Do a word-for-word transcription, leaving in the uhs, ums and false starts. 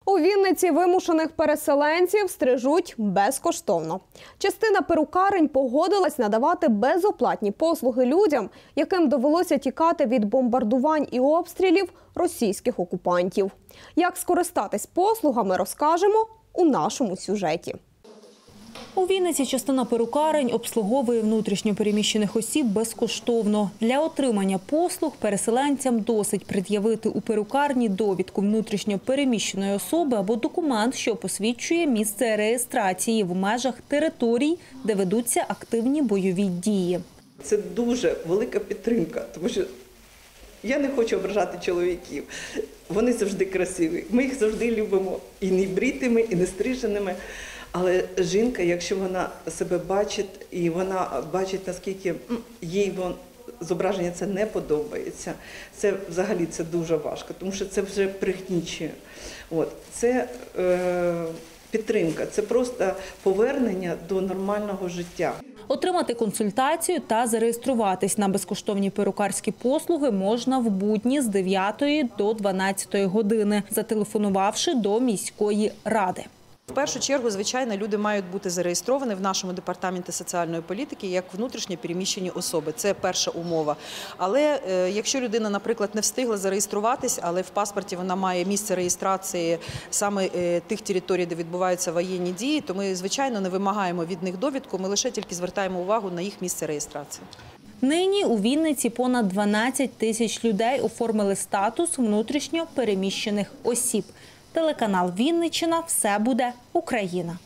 У Вінниці вимушених переселенців стрижуть безкоштовно. Частина перукарень погодилась надавати безоплатні послуги людям, яким довелося тікати від бомбардувань і обстрілів російських окупантів. Як скористатись послугами, розкажемо у нашому сюжеті. У Вінниці частина перукарень обслуговує внутрішньо переміщених осіб безкоштовно. Для отримання послуг переселенцям досить пред'явити у перукарні довідку внутрішньо переміщеної особи або документ, що посвідчує місце реєстрації в межах територій, де ведуться активні бойові дії. Це дуже велика підтримка, тому що я не хочу ображати чоловіків. Вони завжди красиві. Ми їх завжди любимо і не бритими, і не стриженими. Але жінка, якщо вона себе бачить, і вона бачить, наскільки їй зображення це не подобається, це взагалі це дуже важко, тому що це вже пригнічує. От. Це е, підтримка, це просто повернення до нормального життя. Отримати консультацію та зареєструватись на безкоштовні перукарські послуги можна в будні з дев'ятої до дванадцятої години, зателефонувавши до міської ради. В першу чергу, звичайно, люди мають бути зареєстровані в нашому департаменті соціальної політики як внутрішньо переміщені особи. Це перша умова. Але е, якщо людина, наприклад, не встигла зареєструватись, але в паспорті вона має місце реєстрації саме е, тих територій, де відбуваються воєнні дії, то ми, звичайно, не вимагаємо від них довідку, ми лише тільки звертаємо увагу на їх місце реєстрації. Нині у Вінниці понад дванадцять тисяч людей оформили статус внутрішньо переміщених осіб. Телеканал «Вінниччина». Все буде Україна.